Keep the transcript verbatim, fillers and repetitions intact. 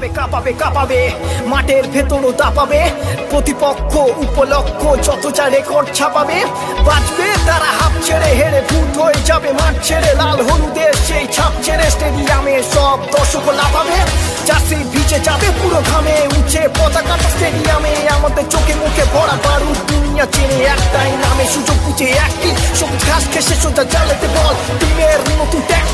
কাঁপাবে কাঁপাবে কাঁপাবে মাঠের ভেতরও দাপাবে প্রতিপক্ষ উপলক্ষ যত যা রেকর্ড ছাপাবে বাঁচবে তারা হাফ ছেড়ে হেরে ভূত হয়ে যাবে মাঠ ছেড়ে লাল হলুদের সেই ছাপ ছেড়ে স্টেডিয়ামে সব দর্শক লাফাবে জার্সি ভিজে যাবে পুরো ঘামে উঠে পতাকাটা স্টেডিয়ামে আমাদের চোখে মুখে ভরা বারুদ দুনিয়া চেনে একটাই নামে সুযোগ বুঝে একটি সবুজ ঘাস খেসে সোজা জালেতে বল টিমের নতুন ট্যাগ